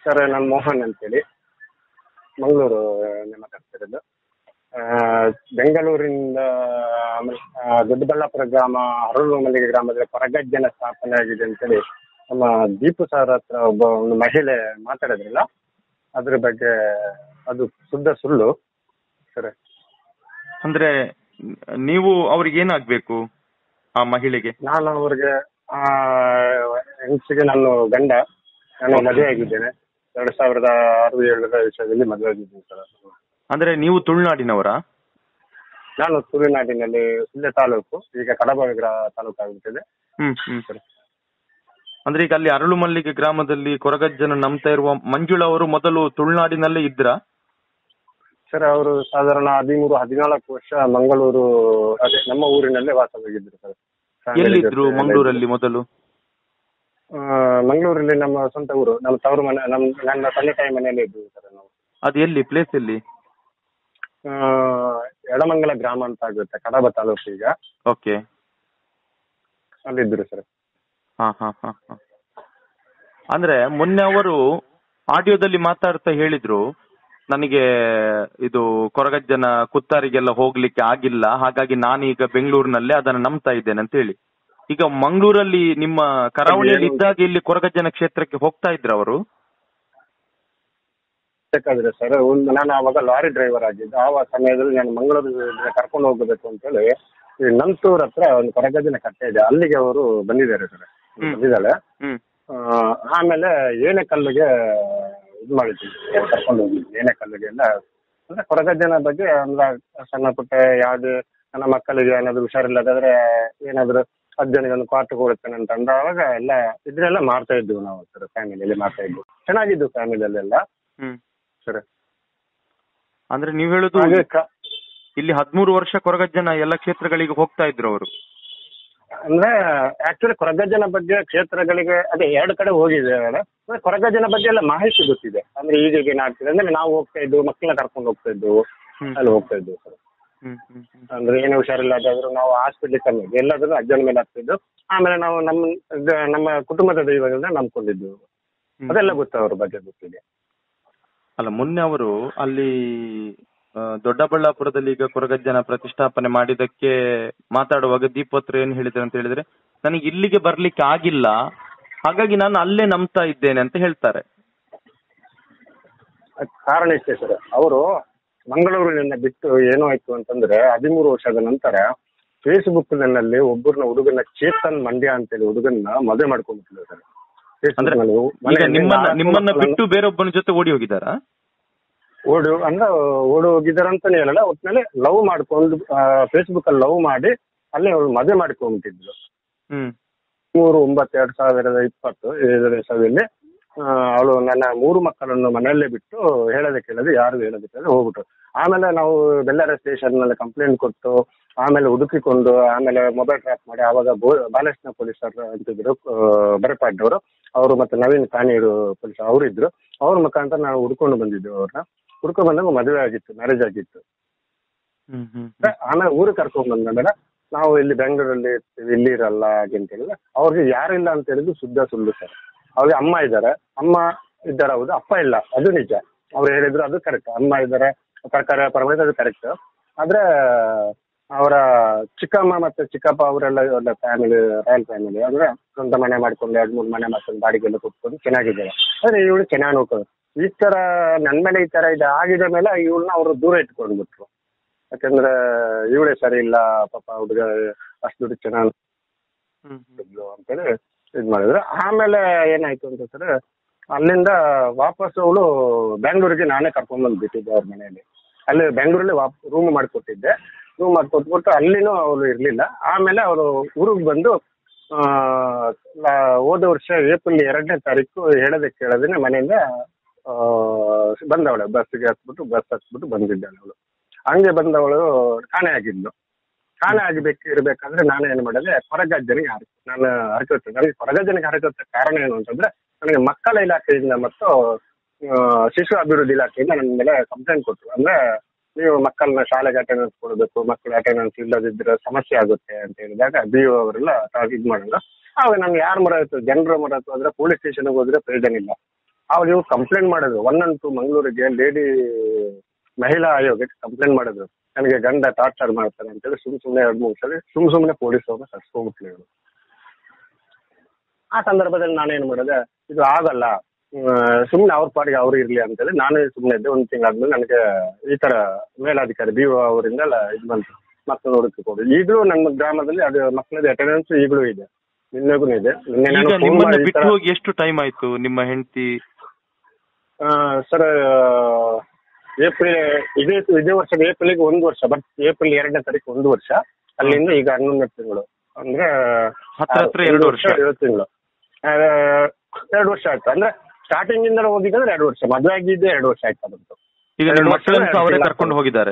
Sir ನಾನು ಮೋಹನ್ ಅಂತೇಳಿ ಮಂಗಳೂರು ಮಾತಾಡ್ತಿರೋದು. ಬೆಂಗಳೂರಿನಿಂದ ದೊಡ್ಡಬಳ್ಳಾಪುರ ಗ್ರಾಮ ಅರಳು ಮಲ್ಲಿಗೆ ಗ್ರಾಮದಲ್ಲಿ ಕೊರಗಜ್ಜನ ಸ್ಥಾಪನೆ ಆಗಿದೆ ಅಂತೇಳಿ ನಮ್ಮ ದೀಪು ಸರ್ ಹತ್ರ ಒಂದು ಮಹಿಳೆ ಮಾತಾಡಿದ್ರಲ್ಲ, ಅದ್ರ ಬಗ್ಗೆ ಅದು ಶುದ್ಧ ಸುಳ್ಳು ಸರ್. ಅಂದ್ರೆ ನೀವು ಅವ್ರಿಗೆ ಏನಾಗ್ಬೇಕು ಆ ಮಹಿಳೆಗೆ? ನಾನು ಅವ್ರಿಗೆ ಹೆಂಗಸಿಗೆ ನಾನು ಗಂಡ, ನಾನು ಮದುವೆ ಆಗಿದ್ದೇನೆ. 2006-2007 ವಿಷಯದಲ್ಲಿ ಮದುವೆ ಆಗಿದ್ದೀನಿ ಸರ್. ಅಂದ್ರೆ ನೀವು ತುಳುನಾಡಿನವರಾ? ನಾನು ತುಳುನಾಡಿನಲ್ಲಿ ಸುಳ್ಯ ತಾಲೂಕು, ಈಗ ಕಡಬ ತಾಲೂಕು ಆಗುತ್ತದೆ. ಸರಿ. ಅಂದ್ರೆ ಈಗ ಅಲ್ಲಿ ಅರಳು ಮಲ್ಲಿಗೆ ಗ್ರಾಮದಲ್ಲಿ ಕೊರಗಜ್ಜನ ನಂಬ್ತಾ ಇರುವ ಮಂಜುಳಾ ಅವರು ಮೊದಲು ತುಳುನಾಡಿನಲ್ಲೇ ಇದ್ರಾ? ಸರ್ ಅವರು ಸಾಧಾರಣ 13-14 ವರ್ಷ ಮಂಗಳೂರು, ಅದೇ ನಮ್ಮ ಊರಿನಲ್ಲೇ ವಾಸವಾಗಿದ್ರು ಸರ್. ಎಲ್ಲಿದ್ರು ಮಂಗಳೂರಲ್ಲಿ ಮೊದಲು? ಮಂಗಳೂರಲ್ಲಿ ನಮ್ಮ ಸ್ವಂತ ಊರು, ನಮ್ಮ ತವರು ಮನೆ, ನನ್ನ ತಂದೆ ತಾಯಿ ಮನೆಯಲ್ಲೇ ಇದ್ವಿ ಸರ್ ನಾವು. ಅದು ಎಲ್ಲಿ ಪ್ಲೇಸ್ ಎಲ್ಲಿ? ಎಡಮಂಗಲ ಗ್ರಾಮ ಅಂತ ಆಗುತ್ತೆ, ಕಡಬ ತಾಲೂಕು ಈಗ. ಓಕೆ, ಅಲ್ಲಿದ್ರು ಸರ್. ಅಂದ್ರೆ ಮೊನ್ನೆ ಅವರು ಆಡಿಯೋದಲ್ಲಿ ಮಾತಾಡ್ತಾ ಹೇಳಿದ್ರು, ನನಗೆ ಇದು ಕೊರಗಜ್ಜನ ಕುತ್ತಾರಿಗೆಲ್ಲ ಹೋಗ್ಲಿಕ್ಕೆ ಆಗಿಲ್ಲ, ಹಾಗಾಗಿ ನಾನೀಗ ಬೆಂಗಳೂರಿನಲ್ಲೇ ಅದನ್ನ ನಂಬ್ತಾ ಇದ್ದೇನೆ ಅಂತ ಹೇಳಿ. ಈಗ ಮಂಗಳೂರಲ್ಲಿ ನಿಮ್ಮ ಕರಾವಳಿಯಲ್ಲಿ ಇದ್ದಾಗ ಇಲ್ಲಿ ಕೊರಗಜ್ಜನ ಕ್ಷೇತ್ರಕ್ಕೆ ಹೋಗ್ತಾ ಇದ್ರ ಅವರು? ಬೇಕಾದ್ರೆ ಸರ್, ನಾನು ಆವಾಗ ಲಾರಿ ಡ್ರೈವರ್ ಆಗಿದ್ದೆ. ಆ ಸಮಯದಲ್ಲಿ ನಾನು ಮಂಗಳೂರು ಕರ್ಕೊಂಡು ಹೋಗಬೇಕು ಅಂತೇಳಿ ನಂತೂರ್ ಹತ್ರ ಒಂದು ಕೊರಗಜ್ಜನ ಕಟ್ಟೆ ಇದೆ, ಅಲ್ಲಿಗೆ ಅವರು ಬಂದಿದ್ದಾರೆ ಸರ್. ಬಂದಿದ್ದಾಳೆ. ಆಮೇಲೆ ಏನೆಕಲ್ಲಿಗೆ ಇದು ಮಾಡಿದ್ವಿ, ಕರ್ಕೊಂಡು ಹೋಗಿದ್ವಿ. ಏನೆಕಲ್ಲಿಗೆ ಎಲ್ಲ ಅಂದ್ರೆ ಕೊರಗಜ್ಜನ ಬಗ್ಗೆ ಅಂದ್ರೆ ಸಣ್ಣ ಪುಟ್ಟ ಯಾವ್ದು ನನ್ನ ಮಕ್ಕಳಿಗೆ ಏನಾದ್ರು ಹುಷಾರಿಲ್ಲದಾದ್ರೆ ಏನಾದ್ರು ಅಜ್ಜನಿಗೆ ಒಂದು ಪಾಠ ಕೊಡುತ್ತೇನೆ ಅಂತ ಅಂದಾಗ ಎಲ್ಲ ಇದನ್ನೆಲ್ಲ ಮಾಡ್ತಾ ಇದ್ವಿ ನಾವು ಸರ್. ಫ್ಯಾಮಿಲಿಯಲ್ಲಿ ಮಾಡ್ತಾ ಇದ್ವಿ, ಚೆನ್ನಾಗಿದ್ದು ಫ್ಯಾಮಿಲಿಯಲ್ಲೆಲ್ಲ ಸರ್. ಅಂದ್ರೆ ನೀವ್ ಹೇಳುದು ಇಲ್ಲಿ 13 ವರ್ಷ ಕೊರಗಜ್ಜನ ಎಲ್ಲ ಕ್ಷೇತ್ರಗಳಿಗೆ ಹೋಗ್ತಾ ಇದ್ರು ಅವರು? ಅಂದ್ರೆ ಆಕ್ಚುಲಿ ಕೊರಗಜ್ಜನ ಬಗ್ಗೆ ಕ್ಷೇತ್ರಗಳಿಗೆ ಅದೇ 2 ಕಡೆ ಹೋಗಿದ್ದೇವೆ. ಕೊರಗಜ್ಜನ ಬಗ್ಗೆ ಎಲ್ಲ ಮಾಹಿತಿ ಗೊತ್ತಿದೆ. ಅಂದ್ರೆ ಈಗ ಏನಾಗ್ತಿದೆ ಅಂದ್ರೆ ನಾವು ಹೋಗ್ತಾ ಇದ್ವು, ಮಕ್ಕಳನ್ನ ಕರ್ಕೊಂಡು ಹೋಗ್ತಾ ಇದ್ವು, ಅಲ್ಲಿ ಹೋಗ್ತಾ ಇದ್ವು ಸರ್. ಅಂದ್ರೆ ಏನು ಹುಷಾರಿಲ್ಲದಾದ್ರು ನಾವು ಹಾಸ್ಪಿಟ್ಲಿಗೆ ತಂದಿದ್ವಿ, ಎಲ್ಲಾದ್ರೂ ಅಜ್ಜನ ಮೇಲೆ ಆಗ್ತಿದ್ದು. ಆಮೇಲೆ ನಾವು ನಮ್ಮ ಕುಟುಂಬದ ದೈವಗಳನ್ನ ನಂಬ್ಕೊಂಡಿದ್ದು, ಅದೆಲ್ಲ ಗೊತ್ತು, ಅವ್ರ ಬಗ್ಗೆ ಗೊತ್ತಿದೆ. ಅಲ್ಲ, ಮೊನ್ನೆ ಅವರು ಅಲ್ಲಿ ದೊಡ್ಡಬಳ್ಳಾಪುರದಲ್ಲಿ ಈಗ ಕೊರಗಜ್ಜನ ಪ್ರತಿಷ್ಠಾಪನೆ ಮಾಡಿದಕ್ಕೆ ಮಾತಾಡುವಾಗ ದೀಪೋತ್ರ ಏನ್ ಹೇಳಿದ್ರು ಅಂತ ಹೇಳಿದ್ರೆ, ನನಗೆ ಇಲ್ಲಿಗೆ ಬರ್ಲಿಕ್ಕೆ ಆಗಿಲ್ಲ, ಹಾಗಾಗಿ ನಾನು ಅಲ್ಲೇ ನಂಬ್ತಾ ಇದ್ದೇನೆ ಅಂತ ಹೇಳ್ತಾರೆ. ಕಾರಣ ಇಷ್ಟೇ ಸರ್, ಅವರು ಮಂಗಳೂರಿನಿಂದ ಬಿಟ್ಟು ಏನೋ ಆಯ್ತು ಅಂತಂದ್ರೆ 13 ವರ್ಷದ ನಂತರ ಫೇಸ್ಬುಕ್ ನಲ್ಲಿ ಒಬ್ಬರನ್ನ ಹುಡುಗನ ಚೇತನ್ ಮಂಡ್ಯ ಅಂತೇಳಿ ಹುಡುಗನ್ನ ಮದುವೆ ಮಾಡ್ಕೊಂಡ್ಬಿಟ್ಟಿದ್ದಾರೆ ಸರ್. ನಿಮ್ಮನ್ನ ಬಿಟ್ಟು ಬೇರೊಬ್ಬನ ಜೊತೆ ಓಡಿ ಹೋಗಿದ್ದಾರಾ? ಓಡಿ ಹೋಗಿದಾರ ಅಂತಾನೆ ಹೇಳಲ್ಲ, ಒಟ್ಟಿನಲ್ಲಿ ಲವ್ ಮಾಡ್ಕೊಂಡು ಫೇಸ್ಬುಕ್ ಅಲ್ಲಿ ಲವ್ ಮಾಡಿ ಅಲ್ಲೇ ಅವಳು ಮದುವೆ ಮಾಡ್ಕೊಂಡ್ಬಿಟ್ಟಿದ್ರು. 3/9/2020 ಅವಳು ನನ್ನ 3 ಮಕ್ಕಳನ್ನು ಮನೆಯಲ್ಲೇ ಬಿಟ್ಟು ಹೇಳದೆ ಕೇಳದೆ ಯಾರು ಹೇಳದೆ ಕೇಳದೆ ಹೋಗ್ಬಿಟ್ರು. ಆಮೇಲೆ ನಾವು ಬೆಳ್ಳಾರೆ ಸ್ಟೇಷನ್ ನಲ್ಲಿ ಕಂಪ್ಲೇಂಟ್ ಕೊಟ್ಟು ಆಮೇಲೆ ಹುಡುಕಿಕೊಂಡು ಆಮೇಲೆ ಮೊಬೈಲ್ ಟ್ರ್ಯಾಕ್ ಮಾಡಿ ಆವಾಗ ಬಾಲಕೃಷ್ಣ ಪೊಲೀಸರು ಅಂತಿದ್ರು ಬರಪಾಡ್ಯವರು, ಅವರು ಮತ್ತೆ ನವೀನ್ ಕಾನೀರು ಪೊಲೀಸ್ ಅವರು ಇದ್ರು. ಅವ್ರ ಮುಖಾಂತರ ನಾವು ಹುಡ್ಕೊಂಡು ಬಂದಿದ್ವಿ. ಅವ್ರನ್ನ ಹುಡ್ಕೊಂಡ್ ಬಂದಾಗ ಮದುವೆ ಆಗಿತ್ತು, ಮ್ಯಾರೇಜ್ ಆಗಿತ್ತು. ಆಮೇಲೆ ಊರಿಗೆ ಕರ್ಕೊಂಡ್ ಬಂದ್ಮೇಲೆ ನಾವು ಇಲ್ಲಿ ಬೆಂಗಳೂರಲ್ಲಿ ಇರ್ತೀವಿ, ಇಲ್ಲಿ ಇರಲ್ಲ ಹಾಗೆ ಅಂತ ಹೇಳಿದ್ರೆ ಅವ್ರಿಗೆ ಯಾರಿಲ್ಲ ಅಂತ ಹೇಳಿದ್ರು ಶುದ್ಧ ಸುಳ್ಳು ಸರ್. ಅವ್ರಿಗೆ ಅಮ್ಮ ಇದ್ದಾರೆ, ಅಮ್ಮ ಇದ್ದಾರೆ ಹೌದು, ಅಪ್ಪ ಇಲ್ಲ ಅದು ನಿಜ. ಅವ್ರು ಹೇಳಿದ್ರು ಅದು ಕರೆಕ್ಟ್, ಅಮ್ಮ ಇದ್ದಾರೆ ಕರ್ಕರ ಪರಮಾಯಿತ ಅದು ಕರೆಕ್ಟ್. ಆದ್ರೆ ಅವರ ಚಿಕ್ಕಮ್ಮ ಮತ್ತೆ ಚಿಕ್ಕಪ್ಪ ಅವರೆಲ್ಲ ಒಳ್ಳೆ ಫ್ಯಾಮಿಲಿ, ರಾಯಲ್ ಫ್ಯಾಮಿಲಿ. ಅಂದ್ರೆ ಸ್ವಂತ ಮನೆ ಮಾಡ್ಕೊಂಡು 2-3 ಮನೆ ಮಾಡ್ಕೊಂಡು ಬಾಡಿಗೆಲ್ಲ ಕೊಟ್ಕೊಂಡು ಚೆನ್ನಾಗಿದ್ದಾರೆ. ಆದ್ರೆ ಇವಳು ಚೆನ್ನಾಗಿ ನೋಡ್ಕೊಂಡು ಈ ತರ ನನ್ ಮೇಲೆ ಈ ತರ ಇದು ಆಗಿದ ಮೇಲೆ ಇವಳನ್ನ ಅವರು ದೂರ ಇಟ್ಕೊಂಡ್ಬಿಟ್ರು. ಯಾಕಂದ್ರೆ ಇವಳೇ ಸರಿ ಇಲ್ಲ ಪಾಪ, ಹುಡುಗ ಅಷ್ಟು ದುಡ್ಡು ಚೆನ್ನಾಗಿ ಅಂತೇಳಿ ಇದ್ ಮಾಡಿದ್ರು. ಆಮೇಲೆ ಏನಾಯ್ತು ಅಂತ ಸರ್, ಅಲ್ಲಿಂದ ವಾಪಸ್ ಅವಳು ಬೆಂಗಳೂರಿಗೆ ನಾನೇ ಕರ್ಕೊಂಡ್ ಬಂದ್ಬಿಟ್ಟಿದ್ದೆ ಅವ್ರ ಮನೆಯಲ್ಲಿ. ಅಲ್ಲಿ ಬೆಂಗಳೂರಲ್ಲಿ ರೂಮ್ ಮಾಡಿಕೊಟ್ಟಿದ್ದೆ. ರೂಮ್ ಮಾಡಿಕೊಟ್ಬಿಟ್ಟು ಅಲ್ಲಿನೂ ಅವಳು ಇರ್ಲಿಲ್ಲ. ಆಮೇಲೆ ಅವರು ಊರಿಗೆ ಬಂದು ಹೋದ ವರ್ಷ ಏಪ್ರಿಲ್ 2ನೇ ತಾರೀಕು ಹೇಳದೆ ಕೇಳದೇನೆ ಮನೆಯಿಂದ ಬಂದವಳು. ಬಸ್ ಹತ್ಬಿಟ್ಟು ಬಂದಿದ್ದಾಳೆ ಅವಳು. ಹಂಗೆ ಬಂದವಳು ಕಾಣೆ ಆಗಿದ್ಲು. ಕಾಣೆ ಇರ್ಬೇಕಾದ್ರೆ ನಾನು ಏನು ಮಾಡಿದೆ, ಕೊರಗಜ್ಜನಿಗೆ ನಾನು ಹರಕೆ. ನನಗೆ ಕೊರಗಜ್ಜನಿಗೆ ಹರಕೆ ಕಾರಣ ಏನು ಅಂತಂದ್ರೆ, ನನಗೆ ಮಕ್ಕಳ ಇಲಾಖೆಯಿಂದ ಮತ್ತು ಶಿಶು ಅಭಿವೃದ್ಧಿ ಇಲಾಖೆಯಿಂದ ನನ್ನ ಮೇಲೆ ಕಂಪ್ಲೇಂಟ್ ಕೊಟ್ಟರು. ಅಂದ್ರೆ ನೀವು ಮಕ್ಕಳನ್ನ ಶಾಲೆಗೆ ಅಟೆಂಡೆನ್ಸ್ ಕೊಡಬೇಕು, ಮಕ್ಕಳ ಅಟೆಂಡೆನ್ಸ್ ಇಲ್ಲದಿದ್ರೆ ಸಮಸ್ಯೆ ಆಗುತ್ತೆ ಅಂತ ಹೇಳಿದಾಗ BO ಅವರೆಲ್ಲ ಇದು ಮಾಡಿದ್ರು. ಆವಾಗ ನಮ್ಗೆ ಯಾರು ಜನರ ಮೊರೆ ಆದ್ರೆ ಪೊಲೀಸ್ ಸ್ಟೇಷನ್ಗೆ ಹೋದ್ರೆ ಪ್ರಯೋಜನ ಇಲ್ಲ. ಅವಾಗ ಇವ್ರು ಕಂಪ್ಲೇಂಟ್ ಮಾಡಿದ್ರು 112 ಮಂಗಳೂರಿಗೆ ಲೇಡಿ ಮಹಿಳಾ ಆಯೋಗಕ್ಕೆ ಕಂಪ್ಲೇಂಟ್ ಮಾಡಿದ್ರು. ನನಗೆ ಗಂಡ ಟಾರ್ಚರ್ ಮಾಡ್ತಾನೆ ಅಂತೇಳಿ ಸುಮ್ಮನೆ 2-3 ಸಲ ಸುಮ್ಮನೆ ಪೊಲೀಸ್ ಅವ್ರನ್ನ ಕರ್ಸ್ಕೊಂಡ್ಬಿಟ್ಲಿ ಇವರು. ಆ ಸಂದರ್ಭದಲ್ಲಿ ನಾನೇನು ಮಾಡಿದೆ, ಇದು ಆಗಲ್ಲ, ಸುಮ್ಮನೆ ಅವ್ರ ಪಾಡಿಗೆ ಅವ್ರು ಇರ್ಲಿ ಅಂತೇಳಿ ನಾನು ಸುಮ್ಮನೆ ಇದ್ದೆ. 1 ತಿಂಗಳಾದ್ಮೇಲೆ ನನಗೆ ಈ ತರ ಮೇಲಾಧಿಕಾರಿ BO ಅವರಿಂದ ಇದು ಬಂತು, ಮಕ್ಕಳು ನೋಡಕ್ಕೆ ಕೊಡಿ. ಈಗಲೂ ನಮ್ಮ ಗ್ರಾಮದಲ್ಲಿ ಅದು ಮಕ್ಕಳದ ಅಟೆಂಡೆನ್ಸ್ ಈಗಲೂ ಇದೆ, ನಿನ್ನೆಗೂ ಇದೆ. ನಿಮ್ಮನ್ನ ಬಿಟ್ಟು ಹೋಗಿ ಎಷ್ಟು ಟೈಮ್ ಆಯ್ತು ನಿಮ್ಮ ಹೆಂಡತಿ? ಸರ್ ಏಪ್ರಿಲ್ ಇದೇ ವರ್ಷದ ಏಪ್ರಿಲ್ಗೆ 1 ವರ್ಷ, ಬಟ್ ಏಪ್ರಿಲ್ 2ನೇ ತಾರೀಕು 1 ವರ್ಷ, ಅಲ್ಲಿಂದ ಈಗ 11 ತಿಂಗಳು, ಅಂದ್ರೆ 2 ವರ್ಷ 7 ತಿಂಗಳು, 2 ವರ್ಷ ಆಯ್ತು. ಅಂದ್ರೆ ಸ್ಟಾರ್ಟಿಂಗ್ ಇಂದ ಹೋಗಿದ್ರೆ 2 ವರ್ಷ, ಮದುವೆ ಆಗಿದ್ದೆ 2 ವರ್ಷ ಆಯ್ತು ಬಂತು. ಈಗ ನಿಮ್ಮ ಮಕ್ಕಳನ್ನ ಅವರೇ ಕರ್ಕೊಂಡು ಹೋಗಿದ್ದಾರೆ?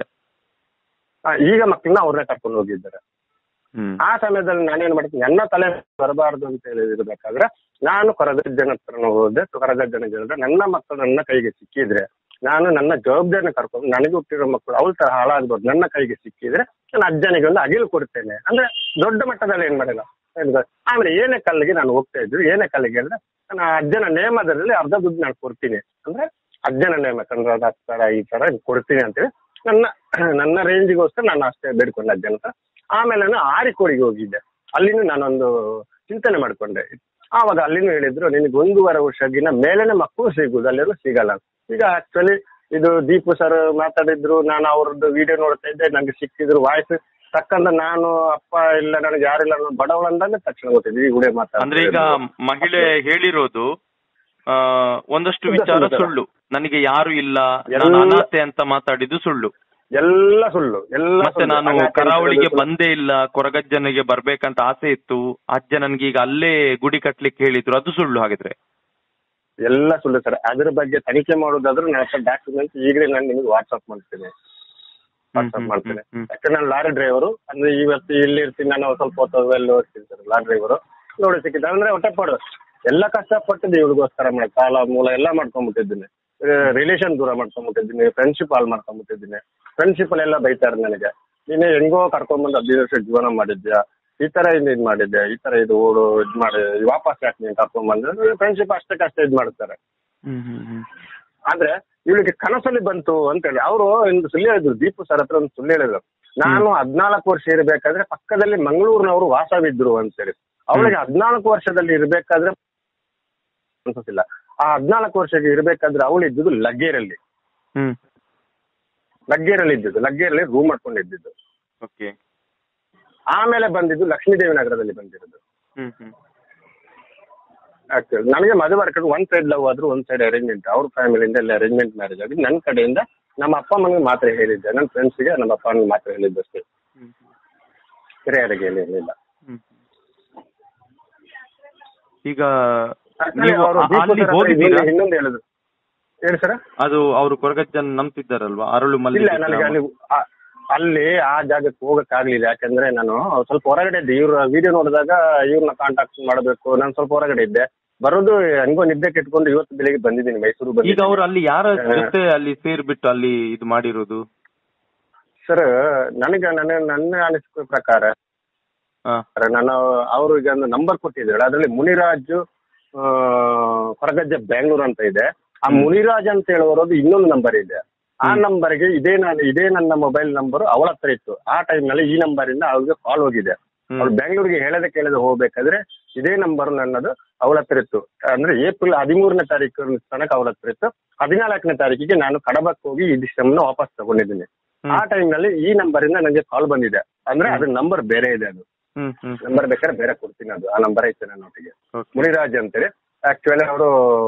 ಈಗ ಮಕ್ಕಳನ್ನ ಅವ್ರನ್ನೇ ಕರ್ಕೊಂಡು ಹೋಗಿದ್ದಾರೆ. ಆ ಸಮಯದಲ್ಲಿ ನಾನೇನ್ ಮಾಡ್ತೀನಿ, ನನ್ನ ತಲೆ ಬರಬಾರ್ದು ಅಂತ ಹೇಳಿ ಇರ್ಬೇಕಾದ್ರೆ ನಾನು ಕೊರಗಜ್ಜನ ಹತ್ರ ಹೋದೆ. ಕೊರಗಜ್ಜನ ಹೇಳಿದ್ರೆ ನನ್ನ ಮಕ್ಕಳು ನನ್ನ ಕೈಗೆ ಸಿಕ್ಕಿದ್ರೆ ನಾನು ನನ್ನ ಜವಾಬ್ದಾರಿನ ಕರ್ಕೊಂಡು, ನನಗೆ ಹುಟ್ಟಿರೋ ಮಕ್ಕಳು ಅವಳ ತರ ಹಾಳಾಗ್ಬೋದು, ನನ್ನ ಕೈಗೆ ಸಿಕ್ಕಿದ್ರೆ ನಾನು ಅಜ್ಜನಿಗೆ ಒಂದು ಅಗಿಲು ಕೊಡ್ತೇನೆ. ಅಂದ್ರೆ ದೊಡ್ಡ ಮಟ್ಟದಲ್ಲಿ ಏನ್ ಮಾಡಿಲ್ಲ. ಆಮೇಲೆ ಏನೇ ಕಲ್ಲಿಗೆ ನಾನು ಹೋಗ್ತಾ ಇದ್ರು, ಏನೇ ಕಲ್ಲಿಗೆ ಅಂದ್ರೆ ನಾನು ಅಜ್ಜನ ನೇಮದಲ್ಲಿ ಅರ್ಧ ದುಡ್ಡು ನಾನು ಕೊಡ್ತೀನಿ, ಅಂದ್ರೆ ಅಜ್ಜನ ನೇಮ ಚಂದ್ರದ ತರ ಈ ತರ ಕೊಡ್ತೀನಿ ಅಂತೇಳಿ ನನ್ನ ರೇಂಜಿಗೋಸ್ಕರ ನಾನು ಅಷ್ಟೇ ಬೇಡ್ಕೊಂಡೆ ಅಜ್ಜನ ಹತ್ರ. ಆಮೇಲೆ ನಾನು ಆರಿಕೋಡಿಗೆ ಹೋಗಿದ್ದೆ. ಅಲ್ಲಿನೂ ನಾನೊಂದು ಚಿಂತನೆ ಮಾಡ್ಕೊಂಡೆ. ಆವಾಗ ಅಲ್ಲಿನೂ ಹೇಳಿದ್ರು, ನಿನಗೆ 1.5 ವರ್ಷಗಿನ ಮೇಲೇನೆ ಮಕ್ಕಳು ಸಿಗುದು, ಅಲ್ಲೆಲ್ಲೂ ಸಿಗಲ್ಲ. ಈಗ ಆಕ್ಚುಲಿ ಇದು ದೀಪು ಸರ್ ಮಾತಾಡಿದ್ರು, ನಾನು ಅವ್ರದ್ದು ವಿಡಿಯೋ ನೋಡ್ತಾ ಇದ್ದೆ, ನಂಗೆ ಸಿಕ್ಕಿದ್ರು ವಾಯ್ಸ್ ತಕ್ಕಂತ ನಾನು ಅಪ್ಪ ಇಲ್ಲ ನನಗೆ ಯಾರಿಲ್ಲ ಬಡವಳಂದಾಗ ತಕ್ಷಣ ಗೊತ್ತಿದ್ವಿ ಈ ಹುಡುಗ ಮಾತಾಡ. ಅಂದ್ರೆ ಈಗ ಮಹಿಳೆ ಹೇಳಿರೋದು ಒಂದಷ್ಟು ವಿಚಾರ ಸುಳ್ಳು, ನನಗೆ ಯಾರು ಇಲ್ಲ, ನಾನು ಅನಾಥೆ ಅಂತ ಮಾತಾಡಿದ್ದು ಸುಳ್ಳು, ಎಲ್ಲ ಸುಳ್ಳು, ಮತ್ತೆ ನಾನು ಕರಾವಳಿಗೆ ಬಂದೇ ಇಲ್ಲ, ಕೊರಗಜ್ಜನಿಗೆ ಬರ್ಬೇಕಂತ ಆಸೆ ಇತ್ತು, ಅಜ್ಜ ನನ್ಗೆ ಈಗ ಅಲ್ಲೇ ಗುಡಿ ಕಟ್ಲಿಕ್ಕೆ ಹೇಳಿದ್ರು, ಅದು ಸುಳ್ಳು ಹಾಗಿದ್ರೆ? ಎಲ್ಲ ಸುಳ್ಳು ಸರ್. ಅದ್ರ ಬಗ್ಗೆ ತನಿಖೆ ಮಾಡೋದಾದ್ರೂ ನನ್ನ ಹತ್ರ ಡಾಕ್ಯುಮೆಂಟ್ ಈಗಲೇ ನಾನು ನಿಮಗೆ ವಾಟ್ಸ್ಆಪ್ ಮಾಡ್ತೇನೆ. ಯಾಕಂದ್ರೆ ನಾನು ಲಾರಿ ಡ್ರೈವರು, ಅಂದ್ರೆ ಇವತ್ತು ಇಲ್ಲಿ ಇರ್ತೀನಿ, ನಾನು ಸ್ವಲ್ಪ ಹೊತ್ತು ಎಲ್ಲ ಹೋಗ್ತೀನಿ ಸರ್. ಲಾರಿ ಡ್ರೈವರು ನೋಡಿ ಸಿಕ್ಕಿದ್ದ ಅಂದ್ರೆ ಹೊಟ್ಟೆಪಾಡು ಎಲ್ಲ ಕಷ್ಟಪಟ್ಟಿದ್ದೆ ಇವಳಿಗೋಸ್ಕರ ಮಾಡಿ, ಸಾಲ ಮೂಲ ಎಲ್ಲ ಮಾಡ್ಕೊಂಡ್ಬಿಟ್ಟಿದ್ದೀನಿ, ರಿಲೇಷನ್ ದೂರ ಮಾಡ್ಕೊಂಡ್ಬಿಟ್ಟಿದ್ದೀನಿ, ಫ್ರೆಂಡ್ಶಿಪ್ ಹಾಳು ಮಾಡ್ಕೊಂಡ್ಬಿಟ್ಟಿದ್ದೀನಿ. ಫ್ರೆಂಡ್ಶಿಪ್ ಎಲ್ಲ ಬೈತಾರೆ ನನಗೆ, ನೀನು ಹೆಂಗೋ ಕರ್ಕೊಂಡ್ಬಂದು 15 ವರ್ಷ ಜೀವನ ಮಾಡಿದ್ಯಾ, ಈ ತರ ಇದು ಮಾಡಿದ್ದೆ, ಈ ತರ ಇದು ಓಡು ಇದು ಮಾಡಿ ವಾಪಸ್ ಯಾಕೆ ನೀನು ಕರ್ಕೊಂಡ್ಬಂದ್ರೆ ಫ್ರೆಂಡ್ಶಿಪ್ ಅಷ್ಟಕ್ಕಷ್ಟೇ ಇದು ಮಾಡ್ತಾರೆ. ಆದ್ರೆ ಇವಳಿಗೆ ಕನಸಲ್ಲಿ ಬಂತು ಅಂತೇಳಿ ಅವರು ಒಂದು ಸುಳ್ಳು ಹೇಳಿದ್ರು, ದೀಪು ಸರ್ ಹತ್ರ ಒಂದು ಸುಳ್ಳು ಹೇಳಿದ್ರು. ನಾನು 14 ವರ್ಷ ಇರ್ಬೇಕಾದ್ರೆ ಪಕ್ಕದಲ್ಲಿ ಮಂಗಳೂರಿನವರು ವಾಸವಿದ್ರು ಅಂತೇಳಿ. ಅವಳಿಗೆ 14 ವರ್ಷದಲ್ಲಿ ಇರ್ಬೇಕಾದ್ರೆ ಅನ್ಸೋದಿಲ್ಲ. ಆ 14 ವರ್ಷಕ್ಕೆ ಇರ್ಬೇಕಾದ್ರೆ ಅವಳು ಇದ್ದಿದ್ದು ಲಗ್ಗೇರಲ್ಲಿ ಇದ್ದಿದ್ದು, ಲಗ್ಗೇರಲ್ಲಿ ರೂಮ್ ಮಾಡ್ಕೊಂಡಿದ್ದು. ಆಮೇಲೆ ಬಂದಿದ್ದು ಲಕ್ಷ್ಮೀದೇವಿ ನಗರದಲ್ಲಿ ಬಂದಿರೋದು. ಆಕ್ಚುಲಿ ನನಗೆ ಮದುವೆ ಮಾಡ್ಕೊಂಡು 1 ಸೈಡ್ ಲವ್ ಆದ್ರೂ 1 ಸೈಡ್ ಅರೇಂಜ್ಮೆಂಟ್, ಅವ್ರ ಫ್ಯಾಮಿಲಿಯಿಂದ ಎಲ್ಲ ಅರೇಂಜ್ಮೆಂಟ್ ಮ್ಯಾರೇಜ್ ಆಗಿ ನನ್ನ ಕಡೆಯಿಂದ ನಮ್ಮ ಅಪ್ಪ ಅಮ್ಮನಿಗೆ ಮಾತ್ರ ಹೇಳಿದ್ದೆ, ನನ್ನ ಫ್ರೆಂಡ್ಸ್ಗೆ ನಮ್ಮ ಅಪ್ಪ ಅಮ್ಮನಿಗೆ ಮಾತ್ರ ಹೇಳಿದ್ದಷ್ಟೇ, ಬೇರೆಯವರಿಗೆ ಹೇಳಿರಲಿಲ್ಲ. ಈಗ ಇನ್ನೊಂದು ಹೇಳಿದ್ರು ಹೇಳಿ ಸರ್, ಅದು ಅವರು ಕೊರಗಜ್ಜನ್ ನಂಬ್ತಿದ್ದಾರಲ್ವಾ, ಅರಳು ಮಲ್ಲಿ? ಇಲ್ಲ, ನನಗೆ ಅಲ್ಲಿ ಆ ಜಾಗಕ್ಕೆ ಹೋಗಕ್ಕಾಗ್ಲಿಲ್ಲ. ಯಾಕಂದ್ರೆ ನಾನು ಸ್ವಲ್ಪ ಹೊರಗಡೆ ಇದ್ದೆ. ಇವ್ರ ವಿಡಿಯೋ ನೋಡಿದಾಗ ಇವ್ರನ್ನ ಕಾಂಟ್ಯಾಕ್ಟ್ ಮಾಡಬೇಕು, ನಾನು ಸ್ವಲ್ಪ ಹೊರಗಡೆ ಇದ್ದೆ. ಬರೋದು ಹಂಗೋ ನಿದ್ದೆ ಕೆಟ್ಕೊಂಡು ಇವತ್ತು ಬೆಳಿಗ್ಗೆ ಬಂದಿದ್ದೀನಿ ಮೈಸೂರು ಬಂದು. ಈಗ ಅವ್ರು ಅಲ್ಲಿ ಯಾರ ಜೊತೆ ಅಲ್ಲಿ ಸೇರ್ಬಿಟ್ಟು ಅಲ್ಲಿ ಇದು ಮಾಡಿರೋದು ಸರ್? ನನಗೆ ನನ್ನ ಅನಿಸಿಕೆ ಪ್ರಕಾರ ನಾನು ಅವರು ಈಗ ಒಂದು ನಂಬರ್ ಕೊಟ್ಟಿದ್ದಾರೆ, ಅದರಲ್ಲಿ ಮುನಿರಾಜು ಕೊರಗಜ್ಜ ಬೆಂಗಳೂರು ಅಂತ ಇದೆ. ಆ ಮುನಿರಾಜ್ ಅಂತ ಹೇಳುವರದು ಇನ್ನೊಂದು ನಂಬರ್ ಇದೆ. ಆ ನಂಬರ್ಗೆ ಇದೇ ನನ್ನ ಮೊಬೈಲ್ ನಂಬರ್ ಅವಳ ಹತ್ರ ಇತ್ತು. ಆ ಟೈಮ್ ನಲ್ಲಿ ಈ ನಂಬರ್ ಇಂದ ಅವ್ರಿಗೆ ಕಾಲ್ ಹೋಗಿದೆ. ಅವ್ಳು ಬೆಂಗಳೂರಿಗೆ ಕೇಳದೆ ಹೋಗ್ಬೇಕಾದ್ರೆ ಇದೇ ನಂಬರ್ ನನ್ನದು ಅವಳ ಹತ್ರ ಇತ್ತು. ಅಂದ್ರೆ ಏಪ್ರಿಲ್ 13ನೇ ತಾರೀಕು ತನಕ ಅವಳ ಹತ್ರ ಇತ್ತು. 14ನೇ ತಾರೀಕಿಗೆ ನಾನು ಕಡಬಕ್ಕೆ ಹೋಗಿ ಈ ಡಿಸ್ಟಮ್ನ ವಾಪಸ್ ತಗೊಂಡಿದ್ದೀನಿ. ಆ ಟೈಮ್ ನಲ್ಲಿ ಈ ನಂಬರ್ ಇಂದ ನನಗೆ ಕಾಲ್ ಬಂದಿದೆ. ಅಂದ್ರೆ ಅದ್ರ ನಂಬರ್ ಬೇರೆ ಇದೆ, ಅದು ನಂಬರ್ ಬೇಕಾದ್ರೆ ಬೇರೆ ಕೊಡ್ತೀನಿ, ಅದು ಆ ನಂಬರ್ ಐತೆ ನನ್ನೊಟ್ಟಿಗೆ. ಮುನಿರಾಜ್ ಅಂತೇಳಿ ಆಕ್ಚುಲಿ ಅವರು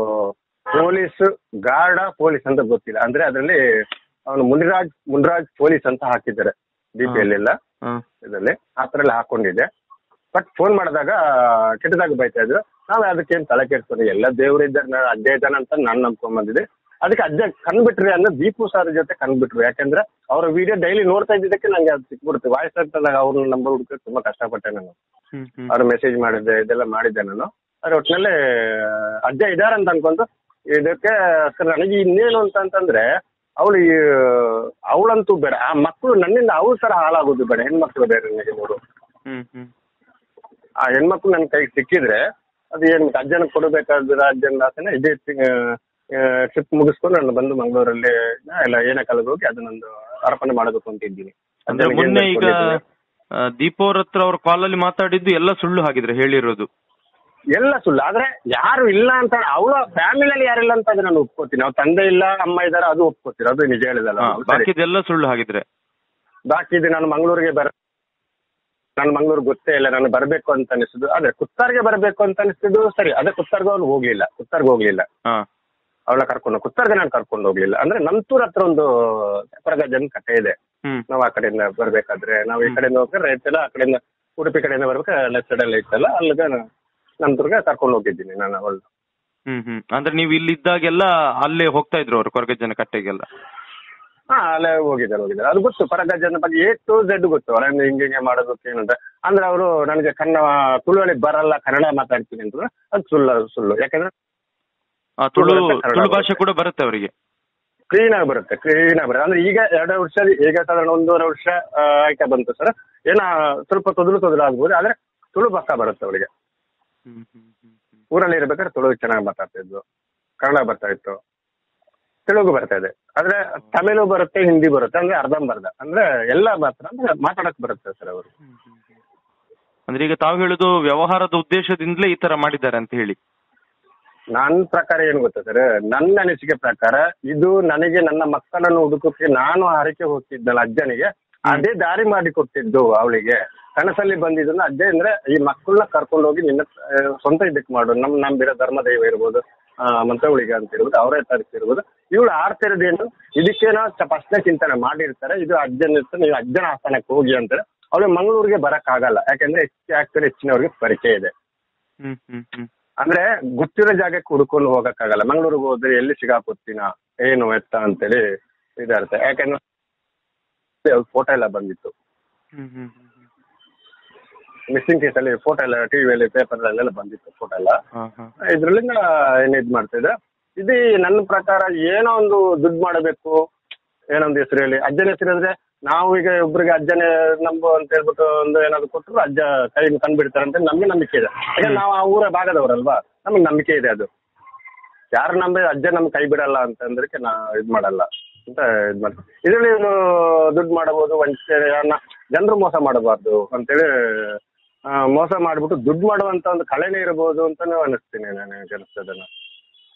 ಗಾರ್ಡ ಪೊಲೀಸ್ ಅಂತ ಗೊತ್ತಿಲ್ಲ. ಅಂದ್ರೆ ಅದರಲ್ಲಿ ಅವನು ಮುನಿರಾಜ್ ಪೊಲೀಸ್ ಅಂತ ಹಾಕಿದ್ದಾರೆ DP-ಯಲ್ಲೆಲ್ಲ, ಇದರಲ್ಲಿ ಆ ತರ ಎಲ್ಲ ಹಾಕೊಂಡಿದ್ದೆ. ಬಟ್ ಫೋನ್ ಮಾಡಿದಾಗ ಕೆಟ್ಟದಾಗ ಬೈತಾ ಇದ್ರು. ನಾವು ಅದಕ್ಕೇನು ತಲೆ ಕೆಡ್ಸ್ಕೊಂಡು ಎಲ್ಲ ದೇವರಿದ್ದಾರೆ, ಅಜ್ಜ ಇದ್ದಾನೆ ಅಂತ ನಾನು ನಂಬ್ಕೊಂಡ್ ಬಂದಿದ್ದೆ. ಅದಕ್ಕೆ ಅಜ್ಜ ಕಣ್ಬಿಟ್ರಿ ಅಂದ್ರೆ ದೀಪು ಸರ್ ಜೊತೆ ಕಣ್ಬಿಟ್ರು. ಯಾಕಂದ್ರೆ ಅವ್ರ ವಿಡಿಯೋ ಡೈಲಿ ನೋಡ್ತಾ ಇದ್ದಿದ್ದಕ್ಕೆ ನಂಗೆ ಅದು ಸಿಕ್ಬಿಡುತ್ತೆ. ವಾಯ್ಸ್ ಆಗ್ತದಾಗ ಅವ್ರ ನಂಬರ್ ಹುಡುಕ ತುಂಬಾ ಕಷ್ಟಪಟ್ಟೆ ನಾನು. ಅವ್ರ ಮೆಸೇಜ್ ಮಾಡಿದ್ದೆ, ಇದೆಲ್ಲ ಮಾಡಿದ್ದೆ ನಾನು. ಅದ್ರ ಒಟ್ಟಿನಲ್ಲಿ ಅಜ್ಜ ಇದಾರಂತ ಅನ್ಕೊಂಡು ಇದಕ್ಕೆ ಸರ್ ನನಗೆ ಇನ್ನೇನು ಅಂತಂದ್ರೆ ಅವಳಂತೂ ಬೇಡ, ಆ ಮಕ್ಕಳು ನನ್ನಿಂದ ಅವಳ ತರ ಹಾಳಾಗೋದು ಬೇಡ. ಹೆಣ್ಮಕ್ಳು ಬೇರೆ ನನಗೆ ನೋಡು. ಆ ಹೆಣ್ಮಕ್ಳು ನನ್ನ ಕೈಗೆ ಸಿಕ್ಕಿದ್ರೆ ಅದು ಏನ್ ಅಜ್ಜನ ಕೊಡಬೇಕಾದ್ರೆ ಅಜ್ಜನ ಆಸೆನ ಇದೇ ಟ್ರಿಪ್ ಮುಗಿಸ್ಕೊಂಡು ನಾನು ಬಂದು ಮಂಗಳೂರಲ್ಲಿ ಎಲ್ಲ ಏನೆಕಾಲಿಗೆ ಹೋಗಿ ಅದನ್ನೊಂದು ಅರ್ಪಣೆ ಮಾಡಬೇಕು ಅಂತ ಇದ್ದೀನಿ. ಅಂದ್ರೆ ಮೊನ್ನೆ ಈಗ ದೀಪ ಅವ್ರ ಹತ್ರ ಅವ್ರ ಕಾಲಲ್ಲಿ ಮಾತಾಡಿದ್ದು ಎಲ್ಲ ಸುಳ್ಳು ಹಾಗಿದ್ರೆ ಹೇಳಿರೋದು? ಎಲ್ಲ ಸುಳ್ಳು. ಆದ್ರೆ ಯಾರು ಇಲ್ಲ ಅಂತ ಅವಳ ಫ್ಯಾಮಿಲಿಯಲ್ಲಿ ಯಾರಿಲ್ಲ ಅಂತ ಅದು ನಾನು ಒಪ್ಕೋತೀನಿ. ಅವ್ರ ತಂದೆ ಇಲ್ಲ, ಅಮ್ಮ ಇದ್ದಾರೆ, ಅದು ಒಪ್ಕೋತೀನಿ, ಅದು ನಿಜ ಹೇಳಿದಲ್ಲ. ಬಾಕಿದೆಲ್ಲ ಸುಳ್ಳು ಹಾಗಿದ್ರೆ? ಬಾಕಿದೆ ನಾನು ಮಂಗಳೂರಿಗೆ ನಾನು ಮಂಗಳೂರಿಗೆ ಗೊತ್ತೇ ಇಲ್ಲ, ನಾನು ಬರಬೇಕು ಅಂತ ಅನಿಸುದು. ಅದೇ ಕುತ್ತಾರ್ಗೆ ಬರಬೇಕು ಅಂತ ಅನಿಸ್ತಿದ್ದು ಸರಿ. ಅದೇ ಕುತ್ತಾರ್ಗೆ ಅವ್ನು ಹೋಗ್ಲಿಲ್ಲ, ಕುತ್ತಾರ್ಗೆ ಹೋಗ್ಲಿಲ್ಲ, ಅವಳ ಕುತ್ತಾರ್ಗೆ ನಾನು ಕರ್ಕೊಂಡು ಹೋಗ್ಲಿಲ್ಲ. ಅಂದ್ರೆ ನಂತೂರ್ ಹತ್ರ ಒಂದು ಕೊರಗಜ್ಜನ ಕಟ್ಟೆ ಇದೆ. ನಾವು ಆ ಕಡೆಯಿಂದ ಬರ್ಬೇಕಾದ್ರೆ, ನಾವು ಈ ಕಡೆಯಿಂದ ಹೋಗ್ತಾರೆ ರೈಟ್ ಎಲ್ಲ, ಆ ಕಡೆಯಿಂದ ಉಡುಪಿ ಕಡೆಯಿಂದ ಬರ್ಬೇಕಾದ್ರೆ ಲೆಫ್ಟ್ ಸೈಡ್ ಎಲ್ಲ ಇತ್ತಲ್ಲ, ಅಲ್ಲಿಗೆ ನಂತೂರ್ಗೆ ಕರ್ಕೊಂಡು ಹೋಗಿದ್ದೀನಿ ನಾನು ಅವಳು. ಅಂದ್ರೆ ನೀವು ಇಲ್ಲಿದ್ದಾಗೆಲ್ಲ ಅಲ್ಲೇ ಹೋಗ್ತಾ ಇದ್ರು ಅವ್ರು ಕೊರಗಜ್ಜನ ಕಟ್ಟೆಗೆಲ್ಲ? ಹಾ, ಅಲ್ಲೇ ಹೋಗಿದ್ದಾರೆ. ಅದು ಗೊತ್ತು, ಕೊರಗಜ್ಜನ ಬಗ್ಗೆ A to Z ಗೊತ್ತು. ಅವರನ್ನು ಹಿಂಗೆ ಮಾಡೋದಕ್ಕೆ ಏನಂತ ಅಂದ್ರೆ ಅವರು ನನಗೆ ತುಳುವಳಿ ಬರಲ್ಲ, ಕನ್ನಡ ಮಾತಾಡ್ತೀನಿ ಅಂತ. ಅದು ಸುಳ್ಳು. ಯಾಕಂದ್ರೆ ತುಳು ಭಾಷೆ ಕೂಡ ಬರುತ್ತೆ ಅವರಿಗೆ, ಕ್ಲೀನ್ ಆಗಿ ಬರುತ್ತೆ. ಅಂದ್ರೆ ಈಗ 2 ವರ್ಷ, ಈಗ ಸಾಧಾರಣ 1.5 ವರ್ಷ ಆಯ್ಕೆ ಬಂತು ಸರ್. ಸ್ವಲ್ಪ ತೊದಲು ಆಗ್ಬೋದು, ಆದ್ರೆ ತುಳು ಪಕ್ಕ ಬರುತ್ತೆ ಅವರಿಗೆ. ಊರಲ್ಲಿ ಇರ್ಬೇಕಾದ್ರೆ ತುಳು ಚೆನ್ನಾಗಿ ಮಾತಾಡ್ತಾ ಇದ್ವು, ಕನ್ನಡ ಬರ್ತಾ ಇತ್ತು, ತೆಲುಗು ಬರ್ತಾ ಇದೆ. ಆದ್ರೆ ತಮಿಳು ಬರುತ್ತೆ, ಹಿಂದಿ ಬರುತ್ತೆ. ಅಂದ್ರೆ ಅರ್ಧಂಬರ್ಧ, ಅಂದ್ರೆ ಎಲ್ಲ ಮಾತ್ರ ಅಂದ್ರೆ ಮಾತಾಡಕ್ ಬರುತ್ತೆ ಸರ್ ಅವರು. ಅಂದ್ರೆ ಈಗ ತಾವು ಹೇಳುದು ವ್ಯವಹಾರದ ಉದ್ದೇಶದಿಂದಲೇ ಈ ತರ ಮಾಡಿದ್ದಾರೆ ಅಂತ ಹೇಳಿ? ನನ್ನ ಪ್ರಕಾರ ಏನು ಗೊತ್ತಾ ಸರ್, ನನ್ನ ಅನಿಸಿಕೆ ಪ್ರಕಾರ ಇದು ನನಗೆ ನನ್ನ ಮಕ್ಕಳನ್ನು ಹುಡುಕಕ್ಕೆ ನಾನು ಹರಕೆ ಹೋಗ್ತಿದ್ದಲ್ಲ ಅಜ್ಜನಿಗೆ, ಅದೇ ದಾರಿ ಮಾಡಿ ಕೊಟ್ಟಿದ್ದು ಅವಳಿಗೆ. ಕನಸಲ್ಲಿ ಬಂದಿದ್ದನ್ನ ಅಜ್ಜ ಅಂದ್ರೆ ಈ ಮಕ್ಕಳನ್ನ ಕರ್ಕೊಂಡು ಹೋಗಿ ನಿನ್ನ ಸ್ವಂತ ಇದಕ್ಕೆ ಮಾಡು, ನಂಬಿರೋ ಧರ್ಮದೈವ ಇರ್ಬೋದು, ಮಂತ್ರಗಳಿಗೆ ಅಂತ ಇರ್ಬೋದು, ಅವರೇ ತರಿಸಿರ್ಬೋದು. ಇವಳು ಆಡ್ತಿರೋದೇನು ಇದಕ್ಕೇನೋ ಫಸ್ಟ್ನೇ ಚಿಂತನೆ ಮಾಡಿರ್ತಾರೆ, ಇದು ಅಜ್ಜನ ಇರ್ತಾರೆ, ನೀವು ಅಜ್ಜನ ಆಸ್ಥಾನಕ್ಕೆ ಹೋಗಿ ಅಂತಾರೆ. ಅವಳಿಗೆ ಮಂಗಳೂರಿಗೆ ಬರಕ್ ಆಗಲ್ಲ, ಯಾಕಂದ್ರೆ ಹೆಚ್ಚಿನವ್ರಿಗೆ ಪರಿಚಯ ಇದೆ. ಅಂದ್ರೆ ಗೊತ್ತಿರೋ ಜಾಗಕ್ಕೆ ಹುಡ್ಕೊಂಡು ಹೋಗಕ್ಕಾಗಲ್ಲ. ಮಂಗಳೂರಿಗೆ ಹೋದ್ರೆ ಎಲ್ಲಿ ಸಿಗಾಕೊತ್ತಿನ ಏನು ಎತ್ತ ಅಂತೇಳಿ ಇದಾಗುತ್ತೆ. ಯಾಕಂದ್ರೆ ಫೋಟೋ ಎಲ್ಲ ಬಂದಿತ್ತು, ಮಿಸ್ಸಿಂಗ್ ಕೇಸಲ್ಲಿ ಫೋಟೋ ಎಲ್ಲ ಟಿವಿಯಲ್ಲಿ ಪೇಪರ್ಲೆಲ್ಲ ಬಂದಿತ್ತು ಫೋಟೋ ಎಲ್ಲ. ಇದ್ರಲ್ಲಿಂದ ಏನ್ ಮಾಡ್ತಿದ್ರೆ ಇದು ನನ್ನ ಪ್ರಕಾರ ಏನೋ ಒಂದು ದುಡ್ಡು ಮಾಡಬೇಕು, ಏನೊಂದು ಹೆಸರು ಹೇಳಿ ಅಜ್ಜನ ಹೆಸರು ಅಂದ್ರೆ ನಾವು ಈಗ ಒಬ್ರಿಗೆ ಅಜ್ಜನೇ ನಂಬು ಅಂತ ಹೇಳ್ಬಿಟ್ಟು ಒಂದು ಏನಾದ್ರು ಕೊಟ್ಟರು ಅಜ್ಜ ಕೈ ಕಂಡ್ಬಿಡ್ತಾರೆ ಅಂತ ನಮ್ಗೆ ನಂಬಿಕೆ ಇದೆ. ಯಾಕಂದ್ರೆ ನಾವು ಆ ಊರ ಭಾಗದವರಲ್ವಾ, ನಮಗೆ ನಂಬಿಕೆ ಇದೆ. ಅದು ಯಾರು ಅಜ್ಜ ನಮ್ಗೆ ಕೈ ಬಿಡಲ್ಲ ಅಂತಂದ್ರಕ್ಕೆ ನಾ ಇದ್ ಮಾಡಲ್ಲ ಅಂತ ಇದ್ ಮಾಡ್ತೀವಿ. ಇದರಲ್ಲಿ ಇವರು ದುಡ್ಡು ಮಾಡಬಹುದು, ವಂಚನೆ, ಜನರು ಮೋಸ ಮಾಡಬಾರ್ದು ಅಂತೇಳಿ ಮೋಸ ಮಾಡ್ಬಿಟ್ಟು ದುಡ್ಡು ಮಾಡುವಂತ ಒಂದು ಕಳೆನೇ ಇರಬಹುದು ಅಂತಾನು ಅನಿಸ್ತೀನಿ ನನಗೆ ಅನಿಸ್ತದನ್ನ.